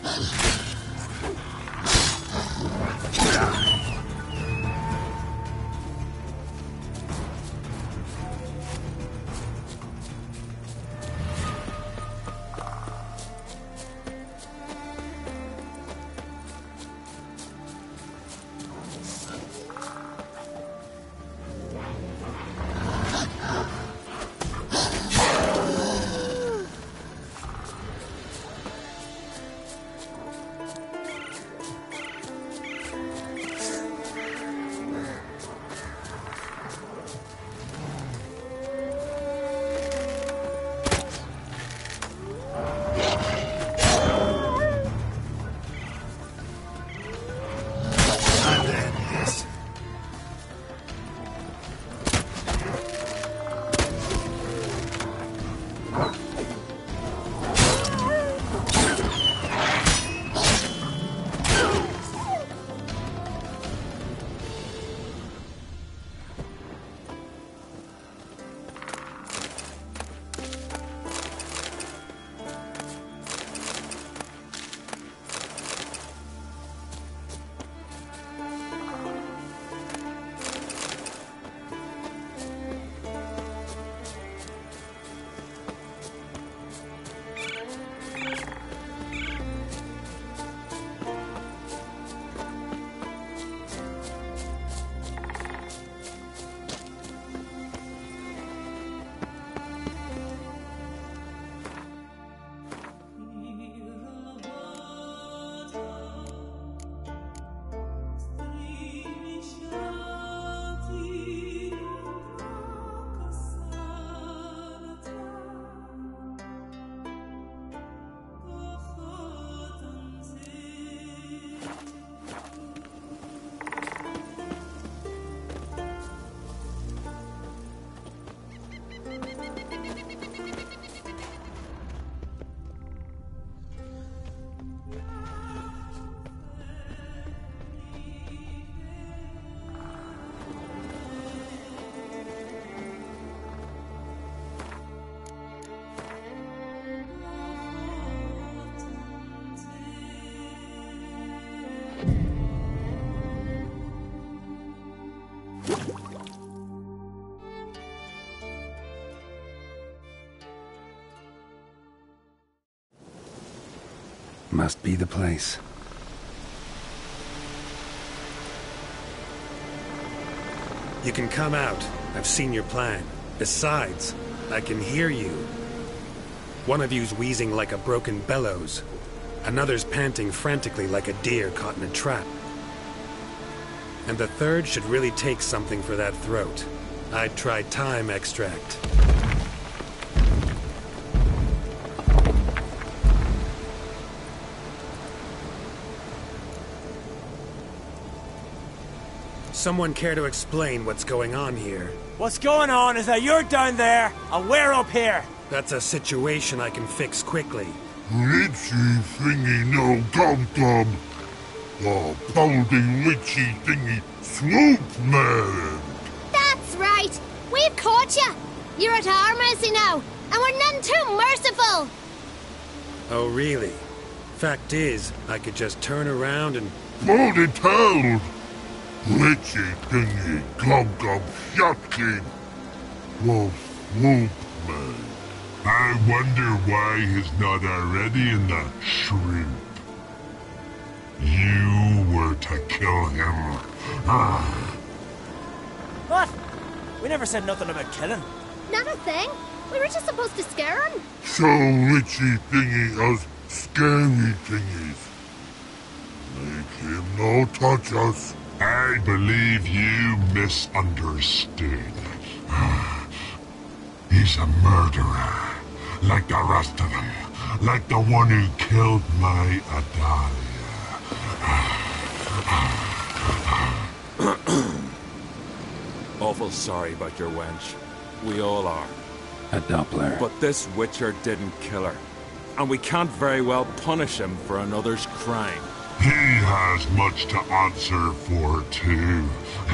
Must be the place. You can come out. I've seen your plan. Besides, I can hear you. One of you's wheezing like a broken bellows. Another's panting frantically like a deer caught in a trap. And the third should really take something for that throat. I'd try thyme extract. Someone care to explain what's going on here? What's going on is that you're down there, and we're up here. That's a situation I can fix quickly. Litchy thingy no gum-gum. The boulding litchy thingy swoop man. That's right. We've caught you. You're at our mercy now, and we're none too merciful. Oh, really? Fact is, I could just turn around and... Hold it down. Litchy thingy gum-gum shotkin. The swoop man. I wonder why he's not already in the shrimp. You were to kill him. What? We never said nothing about killing. Not a thing. We were just supposed to scare him. So Litchy thingy us scary thingies. Make him no touch us. I believe you misunderstood. He's a murderer. Like the rest of them. Like the one who killed my Adalia. Awful sorry about your wench. We all are. A Doppler. But this Witcher didn't kill her. And we can't very well punish him for another's crime. He has much to answer for, too.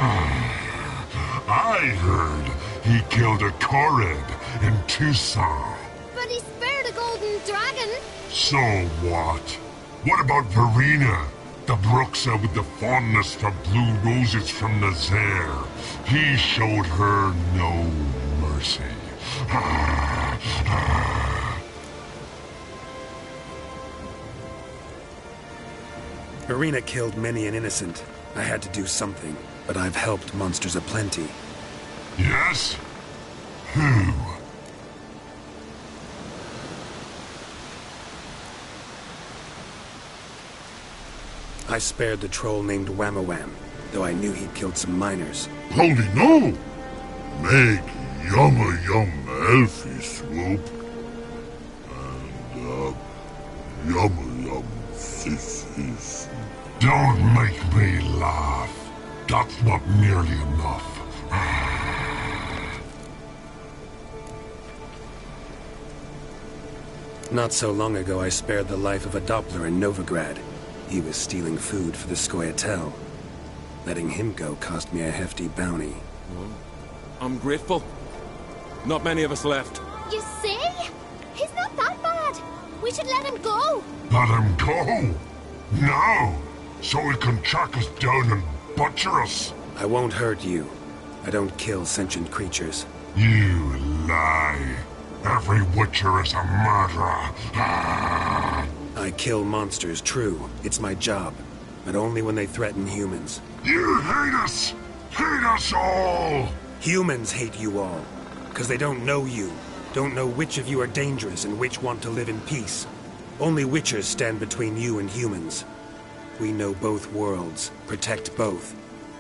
I heard he killed a Korred in Tucson. But he spared a golden dragon. So what? What about Verena? The Bruxa with the fondness for blue roses from Nazaire. He showed her no mercy. Verena killed many an innocent. I had to do something, but I've helped monsters aplenty. Yes? Who? I spared the troll named Whamawam, though I knew he'd killed some miners. Holy no! Make yumma yum elfie swoop. And, yumma yum sissies. Don't make me laugh. That's not nearly enough. Not so long ago, I spared the life of a Doppler in Novigrad. He was stealing food for the Scoia'tael. Letting him go cost me a hefty bounty. I'm grateful. Not many of us left. You see? He's not that bad. We should let him go. Let him go? Now? So he can track us down and butcher us? I won't hurt you. I don't kill sentient creatures. You lie. Every Witcher is a murderer. I kill monsters, true. It's my job. But only when they threaten humans. You hate us! Hate us all! Humans hate you all. Because they don't know you. Don't know which of you are dangerous and which want to live in peace. Only Witchers stand between you and humans. We know both worlds. Protect both.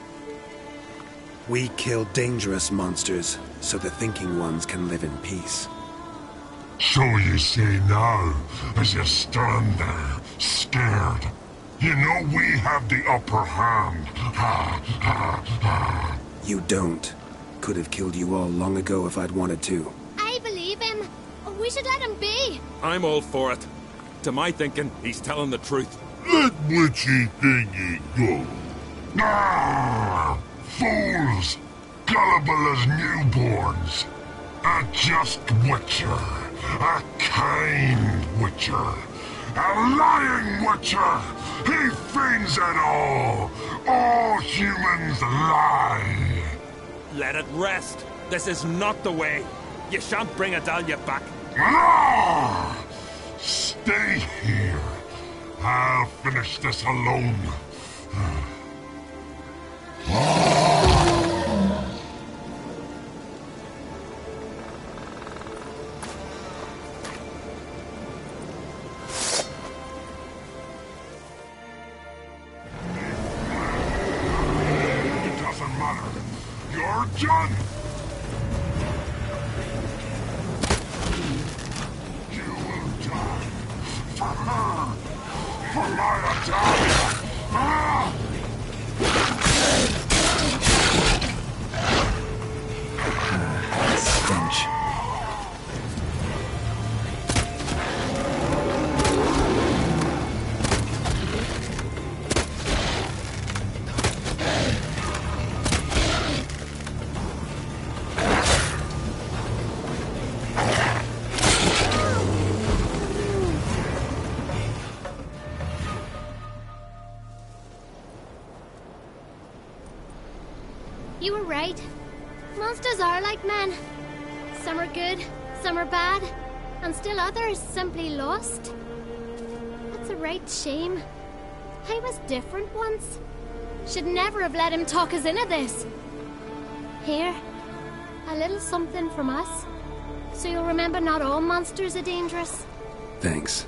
We kill dangerous monsters, so the thinking ones can live in peace. So you say now, as you stand there, scared. You know we have the upper hand. You don't. Could have killed you all long ago if I'd wanted to. I believe him. We should let him be. I'm all for it. To my thinking, he's telling the truth. Let witchy thingy go. Fools! Gullible as newborns. A just Witcher. A kind Witcher. A lying Witcher. He feigns it all. All humans lie. Let it rest. This is not the way. You shan't bring Adalia back. Stay here. I'll finish this alone. It doesn't matter. You're done. You will die. For her. For my Adalia. Stench. You were right. Monsters are like men. Some are good, some are bad, and still others simply lost. That's a right shame. I was different once. Should never have let him talk us into this. Here, a little something from us, so you'll remember not all monsters are dangerous. Thanks.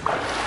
Yes!